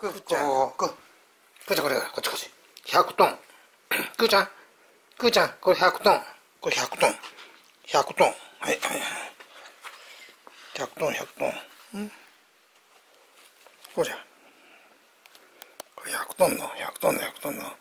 くーちゃん、くーちゃん、これ、こっちこっち。100トン。くーちゃん、くーちゃん、これ100トン。これ100トン。100トン。はい、はい、はい。100トン、100トン。こうじゃ。これ100トンの、100トンの、100トンの。